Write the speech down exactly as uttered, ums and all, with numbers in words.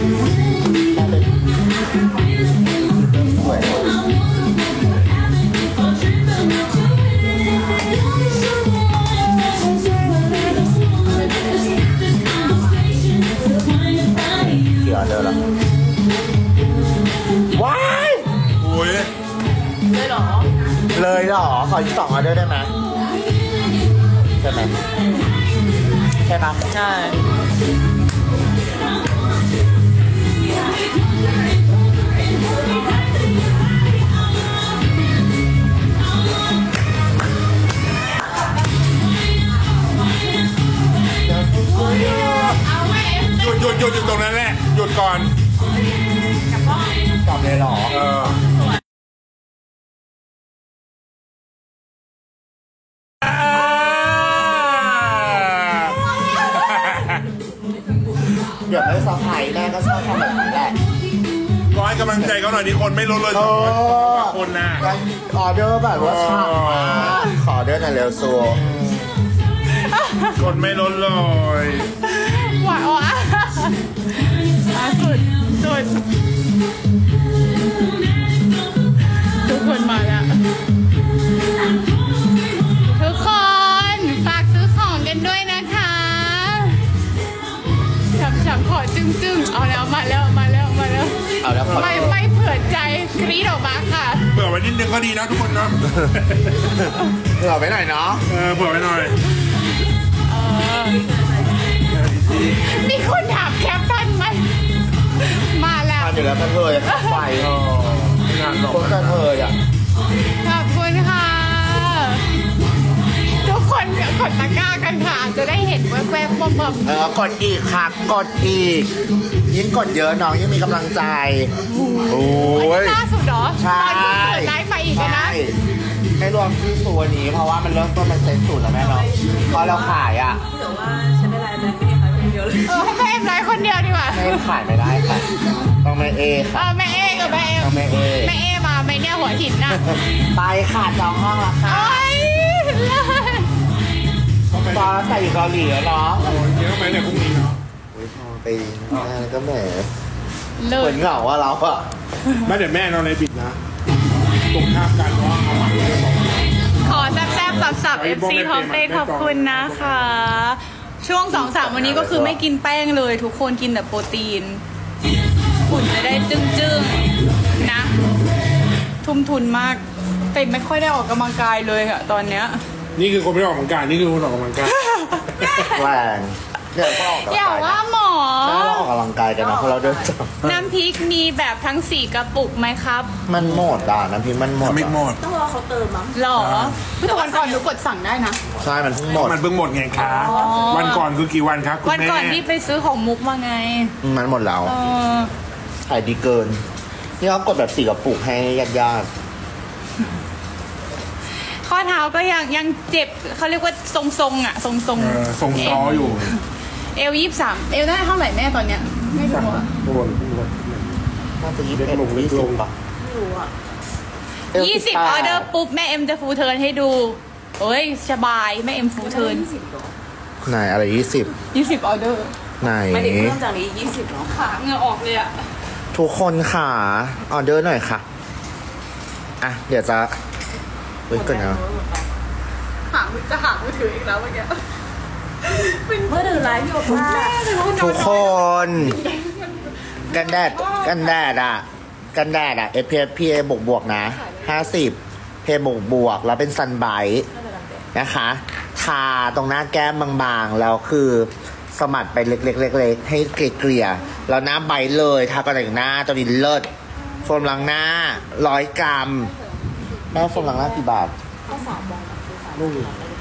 สวยกี่ออเดอร์แล้วว้ายโอ้ยเลยเหรอเลยเหรอขออีกสองออเดอร์ได้ไหมใช่ไหมใช่ปะใช่หยุดหยุดหยุดอยู่ตรงนั้นแหละหยุดก่อนกลับเลยเหรอเออเดี๋ยวไม่สะพายแม่ก็ชอบทำแบบนี้แหละก็ให้กำลังใจเขาหน่อยดิคนไม่ลดเลยสองคนนะออเดอร์แบบว่าช่างมากขอเดอร์หน่อยเร็วซัวคนไม่ลดเลยหวานอ่ะสุดสุดทุกคนมาแล้วทุกคนฝากซื้อของกันด้วยนะคะฉับฉับขอจึ้งจึ้งเอาแล้วมาแล้วมาแล้วมาแล้วเอาแล้วไม่ไม่เผื่อใจกรี๊ดออกมาค่ะเผื่อไว้นิดนึงก็ดีนะทุกคนเนาะเผื่อไว้หน่อยเนาะเออเผื่อไว้หน่อยมีคนถามแคปทันไหมมาแล้วทันอยู่แล้วกันเลยไฟคนกันเลยอ่ะขอบคุณค่ะทุกคนกดตะกร้ากันค่ะจะได้เห็นแวบๆบ่มๆเออกดอีกค่ะกดอีกยิ่งกดเยอะน้องยิ่งมีกำลังใจโอ้ยล่าสุดเหรอใช่ตอนที่เปิดไลฟ์มาอีกนะให้รวมที่ตัวนี้เพราะว่ามันเริ่มต้นมันเซ็ตสูตรแล้วแม่เนาะพอเราขายอ่ะเดี๋ยวว่าฉันได้ไลฟ์ไม่ได้ขายคนเดียวเลยเออให้แม่เอ็มไลฟ์คนเดียวดีกว่าไม่ขายไม่ได้ค่ะต้องแม่เอค่ะเออแม่เอกับแม่เอ็มต้องแม่เอแม่เอมาไม่เนี่ยหัวหินน่ะไปค่ะจองห้องละค่ะตอนใส่เกาหลีแล้วเนาะเยอะไหมเนี่ยพรุ่งนี้เนาะโอ้ยพอไปก็แหมเหมือนเหงาว่าเราอะไม่เดี๋ยวแม่นอนในบิดนะตรงข้ามกันว่าเอาหมักเลยสองขอแซ่บๆสับๆ เอฟ ซี ท้องเต้ขอบคุณนะคะช่วงสองสามวันนี้ก็คือไม่กินแป้งเลยทุกคนกินแต่โปรตีนหุ่นจะได้จึ้งๆนะทุ่มทุนมากแต่ไม่ค่อยได้ออกกำลังกายเลยอะตอนเนี้ยนี่คือคนไม่ออกกำลังกายนี่คือคนออกกำลังกายแรงเนี่ยก็ออกกำลังกายอย่าว่าหมอเราออกกำลังกายกันนะเพราะเราเดินจับน้ำพริกมีแบบทั้งสี่กระปุกไหมครับมันหมดอ่ะน้ำพริกมันหมดไม่หมดต้องรอเขาเติมมั้งหรอทุกวันก่อนหนูกดสั่งได้นะใช่มันเพิ่งหมดมันเพิ่งหมดไงคะวันก่อนคือกี่วันครับวันก่อนที่ไปซื้อของมุกมาไงมันหมดแล้วขายดีเกินนี่เขากดแบบสี่กระปุกให้ญาติข้อเท้าก็ยังยังเจ็บเขาเรียกว่าทรงๆอ่ะทรงๆทรงทรงซ้ออยู่เอลยี่สิบสามเอลได้เท่าไหร่แม่ตอนเนี้ยไม่รู้อ่ะน่าจะยี่สิบเอ็ดยี่สิบป่ะไม่รู้อ่ะยี่สิบออเดอร์ปุ๊บแม่เอ็มจะฟูเทิร์นให้ดูเอ้ยสบายแม่เอ็มฟูเทิร์นไหนอะไรยี่สิบยี่สิบออเดอร์ไหนไม่ได้เริ่มจากนี้ยี่สิบหรอขาเหงื่อออกเลยอ่ะทุกคนค่ะออเดอร์หน่อยค่ะอ่ะเดี๋ยวจะเฮ้ยก่อนนะหาจะหามือถืออีกแล้วเมื่อกี้เมื่อถือไลฟ์อยู่ว่าทุกคนกันแดดกันแดดอ่ะกันแดดอ่ะ เอฟ พี เอฟ พี เอ บวกบวกนะห้าสิบเพบวกบวกแล้วเป็นซันไบท์นะคะทาตรงหน้าแก้มบางๆแล้วคือสมัดไปเล็กๆๆให้เกลี่ยๆแล้วหน้าใบเลยทากระแต่งหน้าตัวนี้เลิศโฟมล้างหน้าร้อยกรัมแม่โฟมล้างหน้ากี่บาทก็สามบาทนู่น